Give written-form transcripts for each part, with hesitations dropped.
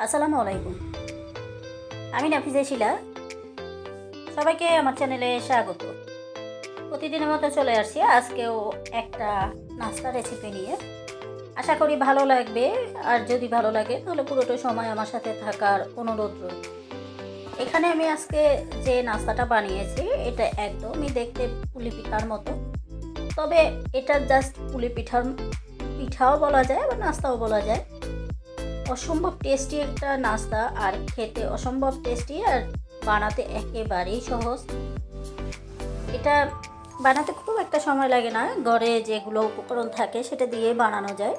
আসসালামু আলাইকুম। আমি নাফিজা শিলা। সবাইকে আমার চ্যানেলে স্বাগত। প্রতিদিনের মতো চলে আসছি আজকেও একটা নাস্তা রেসিপি নিয়ে। আশা করি ভালো লাগবে, আর যদি ভালো লাগে তাহলে পুরোটা সময় আমার সাথে থাকার অনুরোধ রইল। এখানে আমি আজকে যে নাস্তাটা বানিয়েছি এটা একদমই দেখতে পুলি পিঠার মতো, তবে এটা জাস্ট পুলি পিঠাও বলা যায় বা নাস্তাও বলা যায়। অসম্ভব টেস্টি একটা নাস্তা, আর খেতে অসম্ভব টেস্টি, আর বানাতে একেবারেই সহজ। এটা বানাতে খুব একটা সময় লাগে না, ঘরে যেগুলো উপকরণ থাকে সেটা দিয়ে বানানো যায়।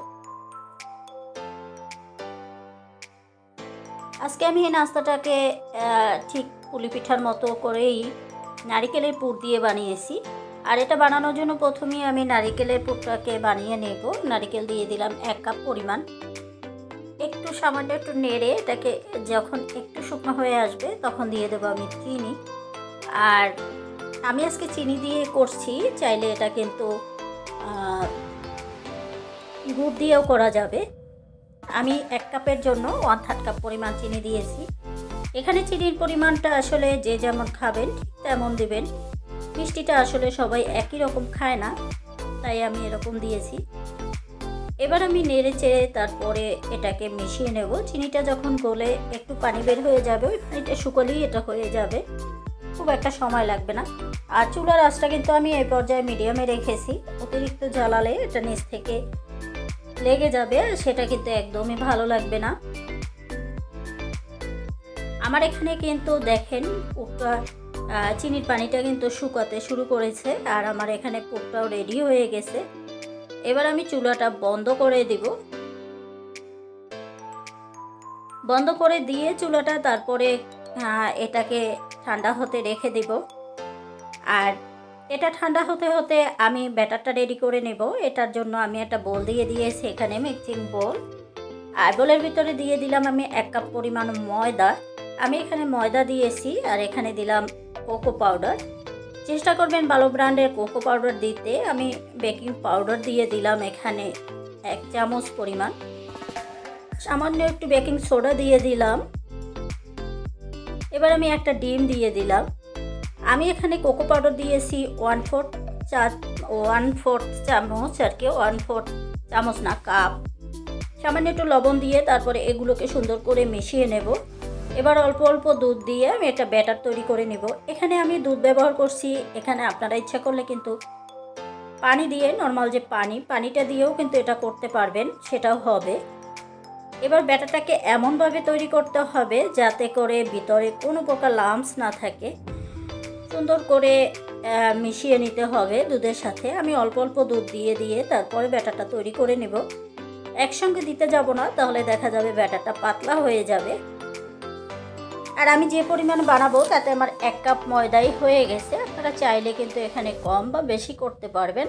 আজকে আমি এই নাস্তাটাকে ঠিক পুলি পিঠার মতো করেই নারিকেলের পুর দিয়ে বানিয়েছি। আর এটা বানানোর জন্য প্রথমেই আমি নারিকেলের পুরটাকে বানিয়ে নেব। নারিকেল দিয়ে দিলাম 1 কাপ পরিমাণ। একটু সামান্য একটু নেড়ে এটাকে যখন একটু শুকনো হয়ে আসবে তখন দিয়ে দেবো আমি চিনি। আর আমি আজকে চিনি দিয়ে করছি, চাইলে এটা কিন্তু গুড় দিয়েও করা যাবে। আমি 1 কাপের জন্য 1/3 কাপ পরিমাণ চিনি দিয়েছি। এখানে চিনির পরিমাণটা আসলে যে যেমন খাবেন ঠিক তেমন দেবেন। মিষ্টিটা আসলে সবাই একই রকম খায় না, তাই আমি এরকম দিয়েছি। এবার আমি নেড়ে চেড়ে তারপরে এটাকে মিশিয়ে নেব। চিনিটা যখন গলে একটু পানি বের হয়ে যাবে, ওই পানিটা শুকলেই এটা হয়ে যাবে, খুব একটা সময় লাগবে না। আর চুলার আঁচটা কিন্তু আমি এই পর্যায়ে মিডিয়ামে রেখেছি। অতিরিক্ত জ্বালালে এটা নিচ থেকে লেগে যাবে, সেটা কিন্তু একদমই ভালো লাগবে না। আমার এখানে কিন্তু দেখেন পুরটা চিনির পানিটা কিন্তু শুকাতে শুরু করেছে, আর আমার এখানে পুরটাও রেডি হয়ে গেছে। এবার আমি চুলাটা বন্ধ করে দিব। বন্ধ করে দিয়ে চুলাটা তারপরে এটাকে ঠান্ডা হতে রেখে দিব। আর এটা ঠান্ডা হতে হতে আমি ব্যাটারটা রেডি করে নেব। এটার জন্য আমি একটা বোল দিয়ে দিয়েছি, এখানে মিক্সিং বোল। আর বোলের ভিতরে দিয়ে দিলাম আমি 1 কাপ পরিমাণ ময়দা। আমি এখানে ময়দা দিয়েছি, আর এখানে দিলাম কোকো পাউডার। চেষ্টা করবেন ভালো ব্র্যান্ডের কোকো পাউডার দিতে। আমি বেকিং পাউডার দিয়ে দিলাম এখানে 1 চামচ পরিমাণ। সামান্য একটু বেকিং সোডা দিয়ে দিলাম। এবার আমি একটা ডিম দিয়ে দিলাম। আমি এখানে কোকো পাউডার দিয়েছি 1/4 চামচ, আর কি 1/4 চামচ না, কাপ। সামান্য একটু লবণ দিয়ে তারপরে এগুলোকে সুন্দর করে মিশিয়ে নেব। এবার অল্প অল্প দুধ দিয়ে আমি একটা ব্যাটার তৈরি করে নেব। এখানে আমি দুধ ব্যবহার করছি। এখানে আপনারা ইচ্ছা করলে কিন্তু পানি দিয়ে, নর্মাল যে পানিটা দিয়েও কিন্তু এটা করতে পারবেন, সেটাও হবে। এবার ব্যাটারটাকে এমনভাবে তৈরি করতে হবে যাতে করে ভিতরে কোনো প্রকার লাম্পস না থাকে। সুন্দর করে মিশিয়ে নিতে হবে দুধের সাথে। আমি অল্প অল্প দুধ দিয়ে তারপরে ব্যাটারটা তৈরি করে নেব। একসঙ্গে দিতে যাব না, তাহলে দেখা যাবে ব্যাটারটা পাতলা হয়ে যাবে। আর আমি যে পরিমাণ বানাবো তাতে আমার 1 কাপ ময়দাই হয়ে গেছে। আপনারা চাইলে কিন্তু এখানে কম বা বেশি করতে পারবেন।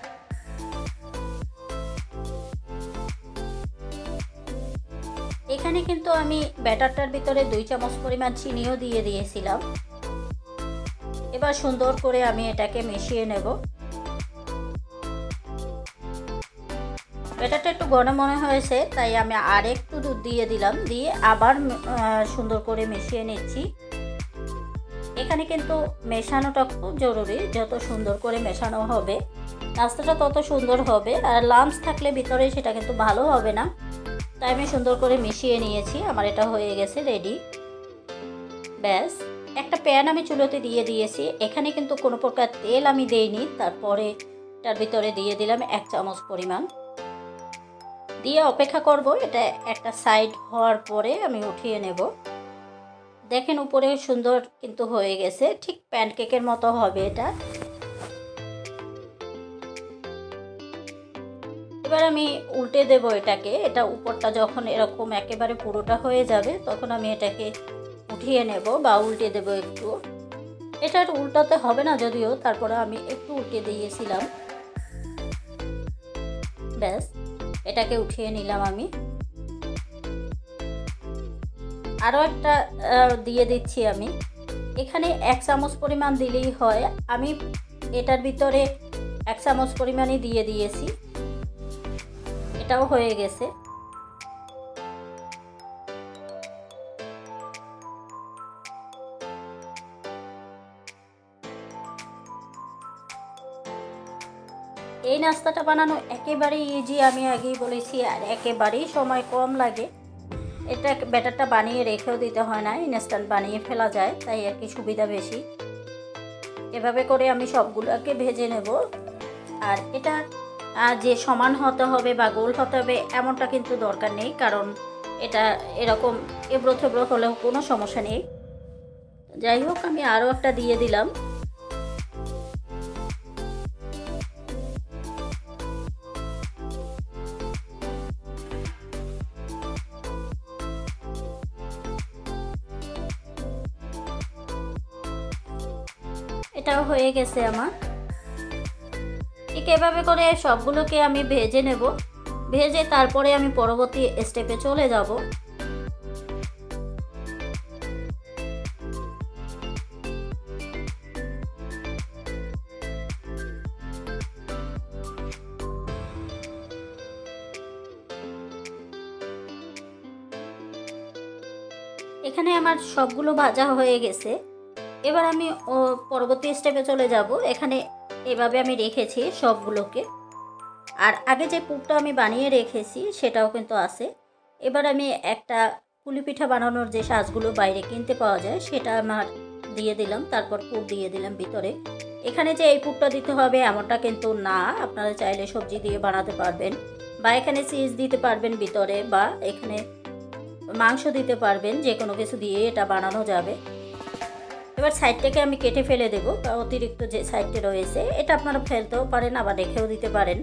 এখানে কিন্তু আমি ব্যাটারটার ভিতরে 2 চামচ পরিমাণ চিনিও দিয়ে দিয়েছিলাম। এবার সুন্দর করে আমি এটাকে মিশিয়ে নেব। ব্যাটারটা একটু ঘন মনে হয়েছে, তাই আমি আর একটু দুধ দিয়ে দিলাম। দিয়ে আবার সুন্দর করে মিশিয়ে নিচ্ছি। এখানে কিন্তু মেশানোটা খুব জরুরি। যত সুন্দর করে মেশানো হবে নাস্তাটা তত সুন্দর হবে। আর লাম্পস থাকলে ভিতরে সেটা কিন্তু ভালো হবে না। তাই আমি সুন্দর করে মিশিয়ে নিয়েছি। আমার এটা হয়ে গেছে রেডি। ব্যাস, একটা প্যান আমি চুলোতে দিয়ে দিয়েছি। এখানে কিন্তু কোনো প্রকার তেল আমি দেইনি। তারপরে তার ভিতরে দিয়ে দিলাম 1 চামচ পরিমাণ, দিয়ে অপেক্ষা করব। এটা একটা সাইড হওয়ার পরে আমি উঠিয়ে নেব। দেখেন উপরে সুন্দর কিন্তু হয়ে গেছে, ঠিক প্যানকেকের মতো হবে এটা। এবার আমি উল্টে দেব এটাকে। এটা উপরটা যখন এরকম একেবারে পুরোটা হয়ে যাবে তখন আমি এটাকে উঠিয়ে নেব বা উল্টে দেব একটু। এটা উল্টাতে হবে না যদিও, তারপরে আমি একটু উল্টে দিয়েছিলাম। ব্যাস, এটাকে উঠিয়ে নিলাম আমি। আরও একটা দিয়ে দিচ্ছি আমি। এখানে 1 চামচ পরিমাণ দিলেই হয়। আমি এটার ভিতরে 1 চামচ পরিমাণই দিয়ে দিয়েছি। এটাও হয়ে গেছে। এই নাস্তাটা বানানো একেবারেই ইজি, আমি আগেই বলেছি, আর একেবারেই সময় কম লাগে। এটা ব্যাটারটা বানিয়ে রেখেও দিতে হয় না, ইনস্ট্যান্ট বানিয়ে ফেলা যায়, তাই আর কি সুবিধা বেশি। এভাবে করে আমি সবগুলোকে ভেজে নেব। আর এটা যে সমান হতে হবে বা গোল হতে হবে এমনটা কিন্তু দরকার নেই, কারণ এটা এরকম এবড়ো থেবড়ো হলেও কোনো সমস্যা নেই। যাই হোক, আমি আরও একটা দিয়ে দিলাম। এটাও হয়ে গেছে আমার। ঠিক এভাবে করে সবগুলোকে আমি ভেজে নেব। ভেজে তারপরে আমি পরবর্তী স্টেপে চলে যাব। এখানে আমার সবগুলো ভাজা হয়ে গেছে। এবার আমি পরবর্তী স্টেপে চলে যাব। এখানে এভাবে আমি রেখেছি সবগুলোকে, আর আগে যে পুরটা আমি বানিয়ে রেখেছি সেটাও কিন্তু আছে। এবার আমি একটা পুলি পিঠা বানানোর যে সাজগুলো বাইরে কিনতে পাওয়া যায় সেটা আমার দিয়ে দিলাম, তারপর পুর দিয়ে দিলাম ভিতরে। এখানে যে এই পুরটা দিতে হবে এমনটা কিন্তু না, আপনারা চাইলে সবজি দিয়ে বানাতে পারবেন, বা এখানে চিজ দিতে পারবেন ভিতরে, বা এখানে মাংস দিতে পারবেন, যে কোনো কিছু দিয়ে এটা বানানো যাবে। এবার সাইডটাকে আমি কেটে ফেলে দেবো, বা অতিরিক্ত যে সাইডটা রয়েছে এটা আপনারা ফেলতেও পারেন, আবার রেখেও দিতে পারেন।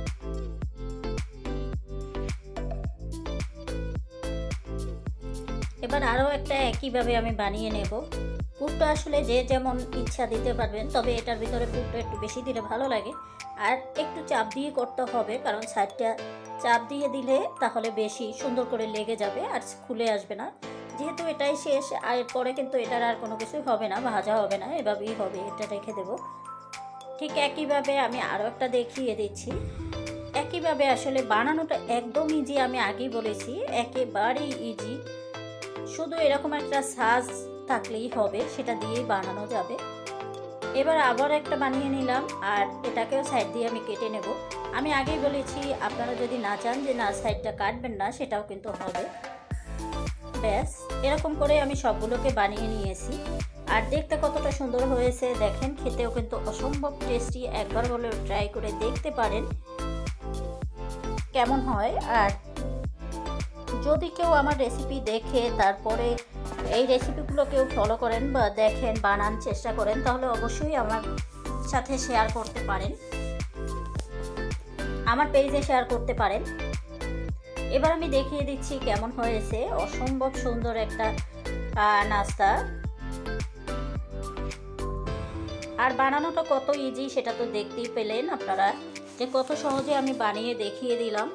এবার আরও একটা একইভাবে আমি বানিয়ে নেব। পুরটা আসলে যে যেমন ইচ্ছা দিতে পারবেন, তবে এটার ভিতরে পুরটা একটু বেশি দিলে ভালো লাগে, আর একটু চাপ দিয়ে করতে হবে, কারণ সাইডটা চাপ দিয়ে দিলে তাহলে বেশি সুন্দর করে লেগে যাবে আর খুলে আসবে না। যেহেতু এটাই শেষ, আর এরপরে কিন্তু এটার আর কোনো কিছুই হবে না, ভাজা হবে না, এভাবেই হবে, এটা রেখে দেব। ঠিক একইভাবে আমি আরও একটা দেখিয়ে দিচ্ছি। একইভাবে আসলে বানানোটা একদম ইজি, আমি আগেই বলেছি একেবারেই ইজি। শুধু এরকম একটা সাজ থাকলেই হবে, সেটা দিয়েই বানানো যাবে। এবার আবার একটা বানিয়ে নিলাম, আর এটাকেও সাইড দিয়ে আমি কেটে নেব। আমি আগেই বলেছি আপনারা যদি না চান যে না সাইডটা কাটবেন না, সেটাও কিন্তু হবে। ব্যাস, এরকম করে আমি সবগুলোকে বানিয়ে নিয়েছি, আর দেখতে কতটা সুন্দর হয়েছে দেখেন, খেতেও কিন্তু অসম্ভব টেস্টি। একবার হলেও ট্রাই করে দেখতে পারেন কেমন হয়। আর যদি কেউ আমার রেসিপি দেখে তারপরে এই রেসিপিগুলো কেউ ফলো করেন বা দেখেন বানান চেষ্টা করেন, তাহলে অবশ্যই আমার সাথে শেয়ার করতে পারেন, আমার পেজে শেয়ার করতে পারেন। এবার আমি দেখিয়ে দিচ্ছি কেমন হয়েছে, অসম্ভব সুন্দর একটা নাস্তা। আর বানানোটা কত ইজি সেটা তো দেখতেই পেলেন আপনারা, যে কত সহজে আমি বানিয়ে দেখিয়ে দিলাম।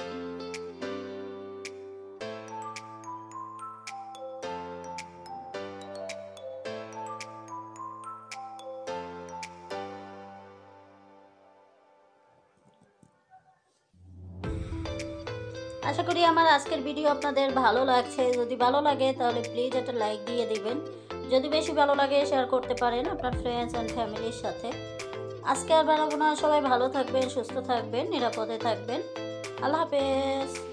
আশা করি আমার আজকের ভিডিও আপনাদের ভালো লাগছে। যদি ভালো লাগে তাহলে প্লিজ একটা লাইক দিয়ে দিবেন। যদি বেশি ভালো লাগে শেয়ার করতে পারেন আপনার ফ্রেন্ডস অ্যান্ড ফ্যামিলির সাথে। আজকে আর বানাবো না, সবাই ভালো থাকবেন, সুস্থ থাকবেন, নিরাপদে থাকবেন। আল্লাহ হাফেজ।